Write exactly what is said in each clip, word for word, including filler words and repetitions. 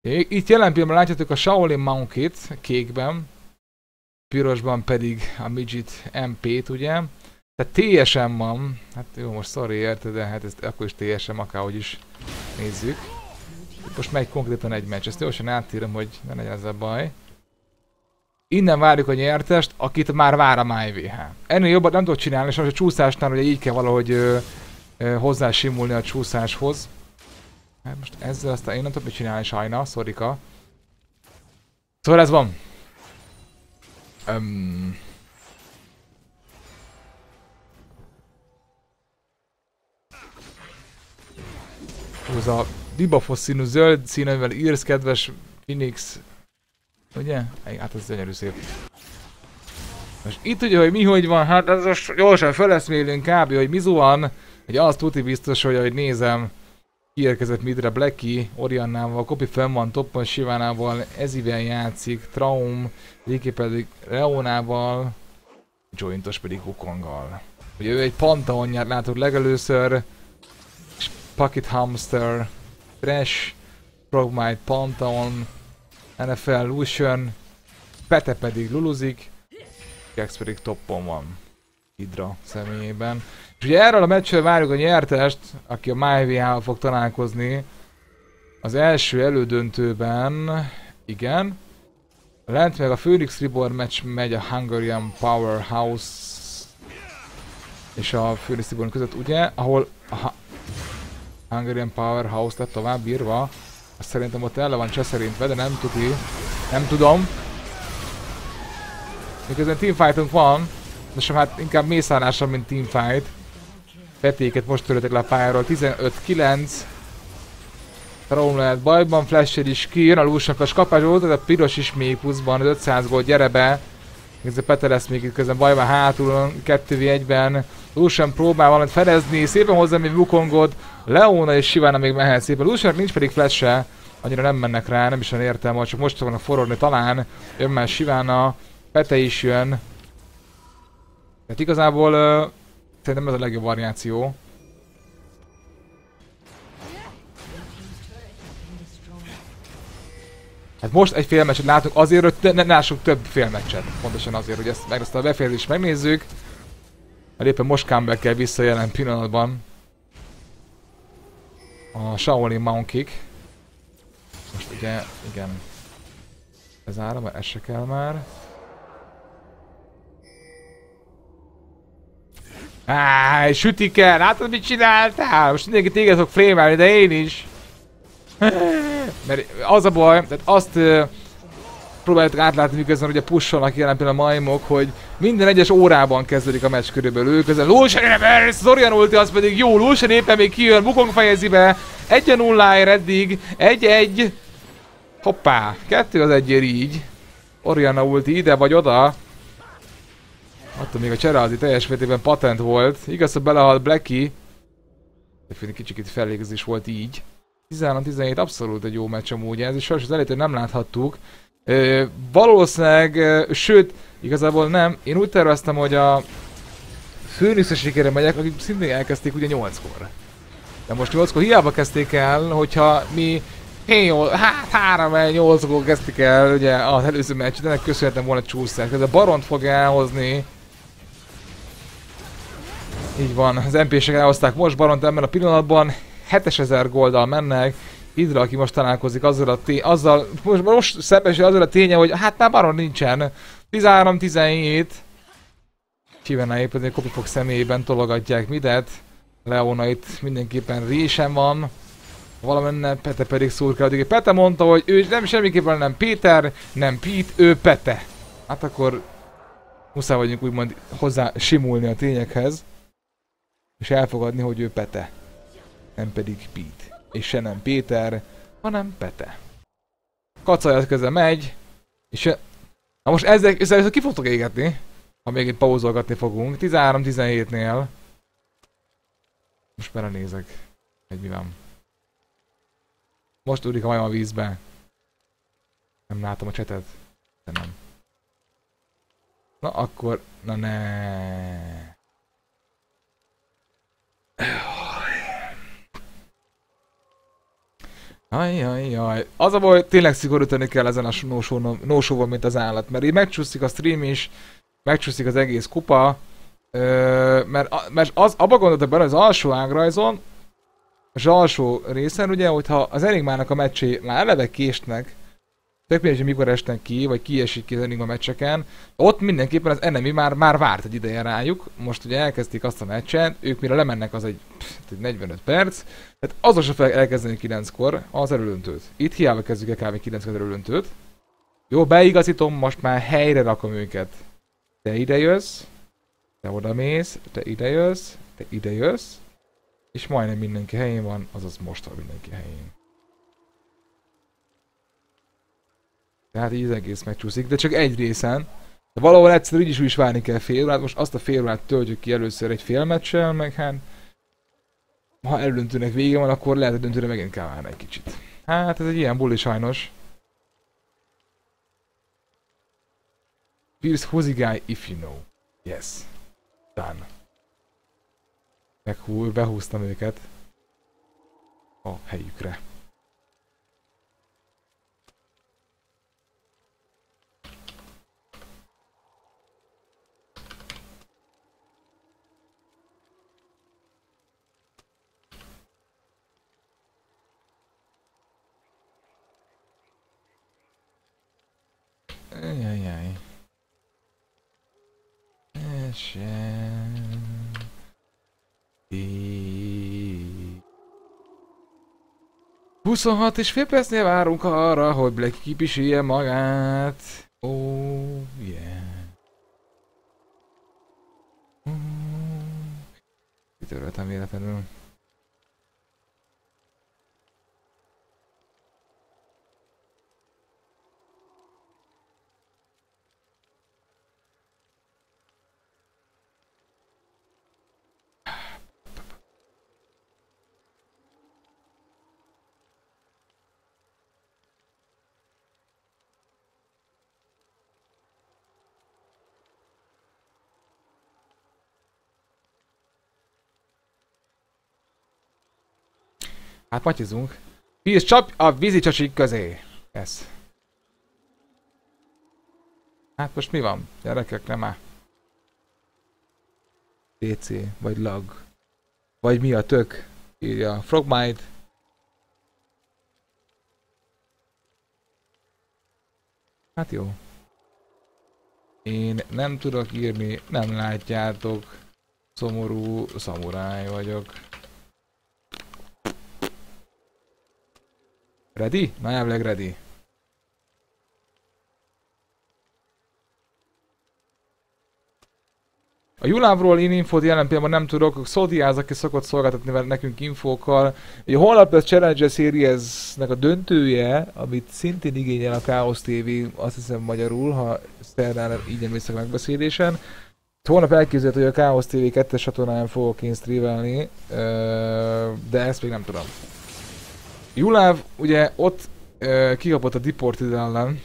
Itt jelen pillanatban látjátok a Shaolin Monkit kékben, pirosban pedig a Midget em pét, ugye? Tehát té es em van, hát jó, most sorry érted, de hát ezt akkor is té es em, akárhogy is nézzük. Most megy konkrétan egy meccs, ezt gyorsan átírom, hogy ne legyen ezzel baj. Innen várjuk a nyertest, akit már vár a MyVH. Ennél jobban nem tudok csinálni, és most a csúszásnál ugye így kell valahogy ö, ö, hozzá simulni a csúszáshoz. Hát most ezzel aztán én nem tudok mit csinálni sajna, szorika. Szóval ez van. Um. Ez a dibafos színű zöld színűvel írsz, kedves Phoenix. Ugye? Hát ez gyönyörű szép. Most itt ugye, hogy mi hogy van, hát ez most gyorsan feleszmélünk kb. Hogy mi van, hogy azt tuti biztos, hogy ahogy nézem, kiérkezett midre Blacky, Oriannával, Kopi fenn van toppon, Sivánával, Ezivel játszik, Traum, Riki pedig Leonával, Jointos pedig Wukonggal. Ugye ő egy Pantheonját látott legelőször, Pocket Hamster, Trash, Frogmite, Pantheon, en ef el Lucian, Pete pedig luluzik, Kex pedig toppon van Hydra személyében. És ugye erről a meccsről várjuk a nyertest, aki a MyVH-val fog találkozni az első elődöntőben, igen. Lent meg a Phoenix Reborn meccs megy a Hungarian Powerhouse és a Phoenix Reborn között, ugye, ahol a Hungarian Powerhouse lett tovább írva. Azt szerintem ott el van cseszerintve, de nem tudni, nem tudom. Miközben teamfightunk van, de sem hát inkább mészállással, mint teamfight. Petéket most töröttek le a pályáról, tizenöt kilenc. Traum lehet bajban, Flash-el is kijön, a Lucian-as kapás volt, de a piros is még pluszban, az ötszáz gól, gyere be. Ez a Pete lesz még itt közben bajban hátul, kettő vé egyben. Lucian próbál valamit fedezni, szépen hozzá még Wukongot, Leona és Sivana még mehet szépen. Luciannak nincs pedig Flash-e, annyira nem mennek rá, nem is olyan értelme, csak most fognak forogni talán. Jön már Sivana, Pete is jön. Tehát igazából uh, szerintem ez a legjobb variáció. Hát most egy félmeccset látunk azért, hogy ne, ne lássuk több félmeccset. Pontosan azért, hogy ezt, meg ezt a befejezést megnézzük. Mert éppen most comeback-kel vissza jelen pillanatban a Shaolin Monkik. Most ugye, igen. Bezárom, mert ez se kell már. Áj, sütike, látod mit csináltál? Most mindenki téged fog frémelni, de én is. Mert az a baj, tehát azt uh, próbáljuk átlátni, miközben ugye pusholnak jelen pillanatban a majmok, hogy minden egyes órában kezdődik a meccs körülbelül. Ő közben Lucian Reverse, Zorian ulti, az pedig jó, Lucian éppen még kijön, Wukong fejezi be, egy a nulláért eddig, egy-egy. Hoppá, kettő az egyért így. Orianna ulti ide vagy oda. Attól még a Cseraldi teljes mértékben patent volt. Igaz, hogy belehalt Blacky. De kicsit felégzés volt így. tizenhárom tizenhét abszolút egy jó meccs amúgy ez, és sajnos az elejétől nem láthattuk. Ö, valószínűleg, ö, sőt, igazából nem. Én úgy terveztem, hogy a Phoenix-es sikere megyek, akik szintén elkezdték ugye nyolckor. De most nyolckor hiába kezdték el, hogyha mi hát három nyolckor kezdték el ugye az előző meccset, ennek köszönhetem volna csúszás. Ez a Baront fog elhozni. Így van, az em pé-sek elhozták most Baront ebben a pillanatban. hétezer golddal mennek. Hydra, aki most találkozik azzal a tény, azzal, most, most szembesül azzal a ténye, hogy hát már Baron nincsen. tizenhárom tizenhét. Sivana éppen egy kopifog személyében tologatják midet. Leona itt mindenképpen résen van. Valamenne Pete pedig szurkálódik. Pete mondta, hogy ő nem semmiképpen nem Péter, nem Pete, ő Pete. Hát akkor muszáj vagyunk úgymond hozzá simulni a tényekhez. És elfogadni, hogy ő Pete. Nem pedig Pete. És se nem Péter, hanem Pete. Kacajat közben megy. És na most ezzel, ezzel ki fogtok égetni? Ha még itt pauzolgatni fogunk. tizenhárom tizenhétnél. Most belenézek. Egy mi van. Most úrik a majom a vízbe. Nem látom a csetet. De nem. Na akkor... Na ne. Ajjajjaj. Az a baj, tényleg szigorítani kell ezen a no-show-val, mint az állat. Mert így megcsúszik a stream is, megcsúszik az egész kupa. Ö, mert, mert az, abba gondoltak bele, az alsó ágrajzon, az alsó részen ugye, hogyha az Enigmának a meccsé már eleve késnek, tök mindegy, hogy mikor esnek ki, vagy kiesik ki az Enigma meccseken, ott mindenképpen az enemy már, már várt egy ideje rájuk, most ugye elkezdték azt a meccset, ők mire lemennek az egy, pff, egy negyvenöt perc, tehát azon sem fel elkezdeni kilenckor az erőlöntőt. Itt hiába kezdjük el kb. kilenckor az erőlöntőt. Jó, beigazítom, most már helyre rakom őket. Te ide jössz, te oda mész, te ide jössz, te ide jössz, és majdnem mindenki helyén van, azaz most van mindenki helyén. Tehát így az egész megcsúszik, de csak egy részen. De valahol egyszer így is úgy is várni kell fél órát, most azt a fél órát töltjük ki először egy fél meccsel, meg hát... Ha elődöntőnek vége van, akkor lehet, hogy döntőre megint kell várni egy kicsit. Hát ez egy ilyen buli sajnos. Pierce Hozigai if you know. Yes. Done. Meghúl, behúztam őket. A helyükre. Ajajaj. Esen. huszonhat és fél percnél várunk arra, hogy Black kipisélje magát. Oh yeah. Oh. Kitöröltem véletlenül. Hát matyizunk. Víz csap a vízi csacsik közé. Ez. Hát most mi van? Gyerekek, nem már. té cé, vagy lag. Vagy mi a tök? Írja Frogmite. Hát jó. Én nem tudok írni, nem látjátok. Szomorú szamuráj vagyok. Ready? Na elvileg ready. A Julávról én infót jelen pillanatban nem tudok, Szódiáz, aki szokott szolgáltatni vele nekünk infókkal. A holnap lesz Challenger Series-nek a döntője, amit szintén igényel a Chaos té vé, azt hiszem magyarul, ha szerdán így emlékszek megbeszélésen. Holnap elképzelhető, hogy a Chaos té vé kettes csatornán fogok én streamelni, de ezt még nem tudom. Juláv ugye ott uh, kikapott a Deported ellen,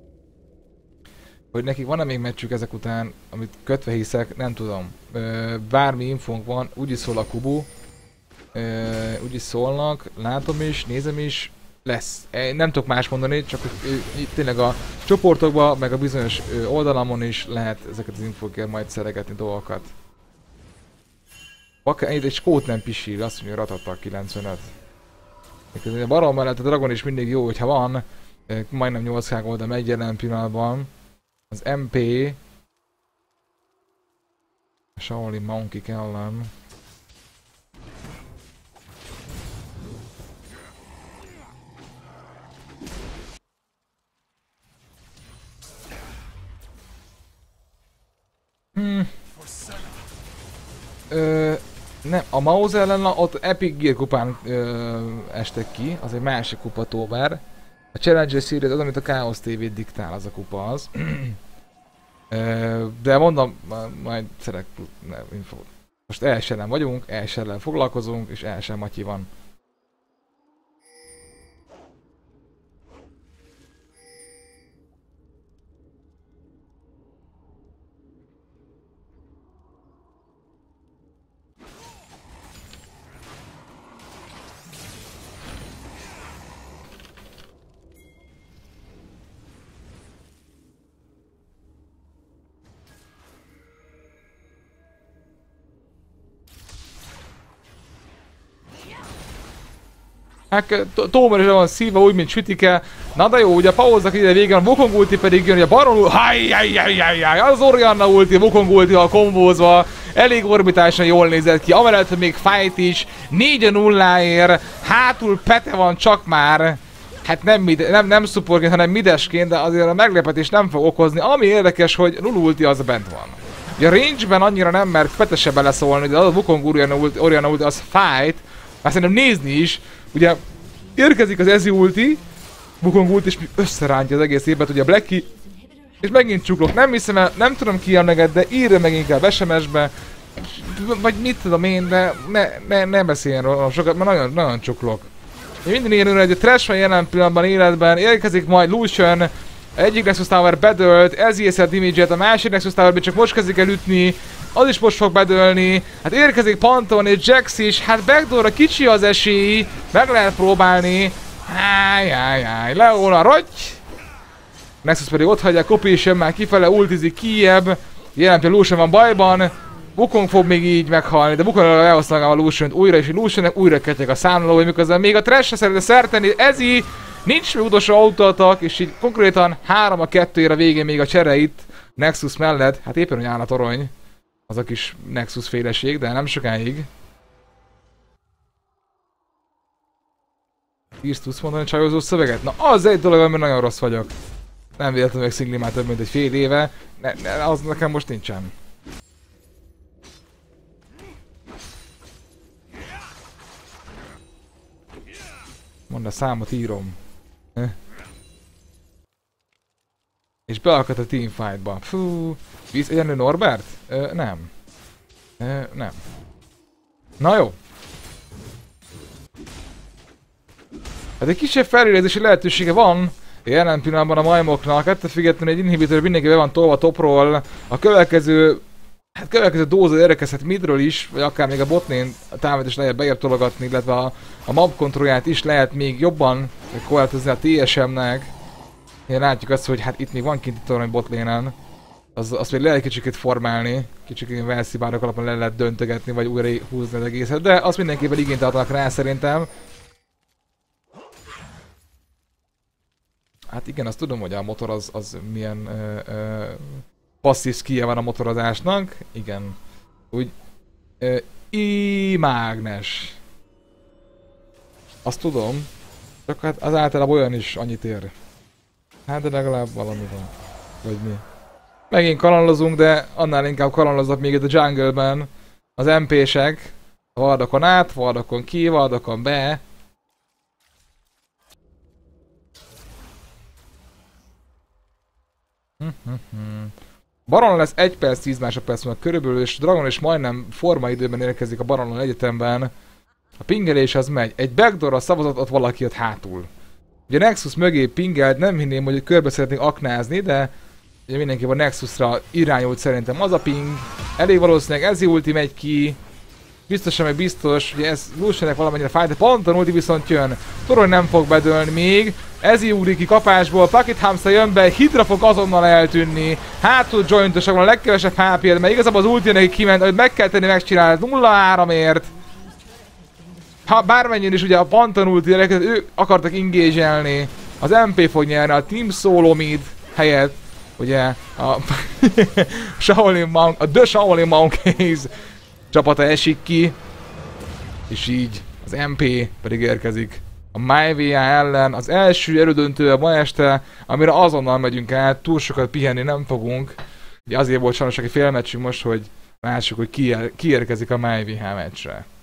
hogy nekik van-e még meccsük ezek után, amit kötve hiszek, nem tudom. Uh, bármi infónk van, úgyis szól a Kubu, uh, úgyis szólnak, látom is, nézem is, lesz. Én nem tudok más mondani, csak hogy uh, tényleg a csoportokban, meg a bizonyos uh, oldalamon is lehet ezeket az infókért majd szeregetni dolgokat. Akár egy skót nem pisír, azt mondja, Ratata kilencvenöt. A barom mellett a Dragon is mindig jó, hogyha van, majdnem nyolc ká oldal megy jelen pillanatban. Az em pé a Shaolin Monkey ellen. Hmm. Ö, nem, a Mouse ellen ott Epic Gear kupán ö, estek ki, az egy másik kupa tóbár. A Challenger Series az, amit a Chaos té vé diktál, az a kupa az. ö, de mondom, majd szerek infót. Most első ellen vagyunk, első ellen foglalkozunk, és első Matyi van. Hát Tómer is van szívva úgy, mint Sütike. Na de jó, ugye a pauzak ide végén, a Wukong ulti pedig jön, hogy a Baron ulti, hájjájjájjájjáj, az Orianna ulti, a Wukong ulti a kombózva. Elég orbitálisan jól nézett ki, amellett, hogy még fight is, négy a nulláért, hátul Pete van csak már. Hát nem, mid nem, nem supportként, hanem midesként, de azért a meglepetés nem fog okozni. Ami érdekes, hogy Lulu ulti az bent van. Ugye a range-ben annyira nem, mert Pete se beleszólni, de az a Wukong Orianna ulti, Orianna ulti az fight. Már szerintem nézni is. Ugye érkezik az Ezreal ulti, Wukong ulti, és összerántja az egész évben, ugye a Blackie. És megint csuklok, nem hiszem el, nem tudom ki emleget, de írja meg inkább es em es-be. Vagy mit tudom én, de ne, ne, ne beszéljen róla sokat, mert nagyon, nagyon csuklok. Én minden írja, hogy a Trash van jelen pillanatban életben, érkezik majd Lucian, egyik Nexus Tower bedölt, Ezreal damage-et, a másik Nexus Tower csak most kezdik el ütni, az is most fog bedölni, hát érkezik Pantheon és Jax is, hát backdoorra kicsi az esély, meg lehet próbálni. Ájjájjáj, Leona rogy! Nexus pedig ott hagyja, Kopi is jön már kifele, ultizik kijebb, jelen pillanatban Lucian van bajban, Wukong fog még így meghalni, de Wukong elhozta a Lucian-t újra, és Luciannek újra kettek a számlálói, miközben még a Trash-re szeretne szerteni, Ezi nincs még utolsó autóatak, és így konkrétan három a kettőre végén még a csere itt Nexus mellett, hát éppen hogy áll a torony, az a kis Nexus féleség, de nem sokáig. Írsz tudsz mondani csajozó szöveget? Na az egy dolog, amiben nagyon rossz vagyok. Nem véletlenül meg szingli már több mint egy fél éve, ne, ne, az nekem most nincsen. Mondd a számot, írom. Eh. És beakadt a teamfightba. Fú. Víz egyenlő Norbert? Ö, nem. Ö, nem. Na jó. Hát egy kisebb felérezési lehetősége van jelen pillanatban a majmoknak, ettől függetlenül egy inhibitor mindenki be van tolva topról. A következő, hát következő dóza érkezhet midről is, vagy akár még a botlane támadást lehet beért tologatni, illetve a, a mob kontrollját is lehet még jobban korlátozni a té es em-nek. Én látjuk azt, hogy hát itt még van kinti torony botlane-en. Az, azt még lehet kicsikét formálni, kicsikét velszibárok alapon le lehet döntögetni, vagy újra húzni az egészet, de azt mindenképpen igényt adnak rá szerintem. Hát igen, azt tudom, hogy a motor az, az milyen ö, ö, passzív skillje van a motorozásnak. Igen. Úgy... Ö, I-mágnes. Azt tudom. Csak hát az általában olyan is annyit ér. Hát de legalább valami van. Vagy mi. Megint kalandozunk, de annál inkább kalandoznak még itt a jungle-ben az em pé-sek. Vardokon át, vardokon ki, vardokon be. Baron lesz egy perc, tíz másodperc múlva körülbelül, és Dragon is majdnem formaidőben érkezik a Baronon egyetemben. A pingelés az megy. Egy backdoorra szavazott ott valaki ott hátul. Ugye Nexus mögé pingelt, nem hinném, hogy körbe szeretnénk aknázni, de ugye mindenki a Nexusra irányult szerintem az a ping. Elég valószínűleg Ezreal ulti megy ki. Biztosan meg biztos, hogy ez Luciannek valamennyire fáj, de Pantheon ulti viszont jön. Torony nem fog bedőlni még. Ezreal ugrik ki kapásból, Pocket Hamster jön be, Hydra fog azonnal eltűnni. Hátul jointosak van a legkevesebb há pé-t, mert igazából az ulti neki kiment, hogy meg kell tenni, megcsinálni nulla háromért. Ha bármennyire is ugye a Pantheon ulti, ők akartak engage-elni. Az em pé fog nyerni a Team Solo Mid helyett. Ugye a Shaolin Monk, a The Shaolin Monkeys csapata esik ki. És így az em pé pedig érkezik a MyVA ellen. Az első erődöntő ma este, amire azonnal megyünk át, túl sokat pihenni nem fogunk. Ugye azért volt sajnos egy félmeccsünk most, hogy lássuk, hogy ki, ki érkezik a MyVA meccsre.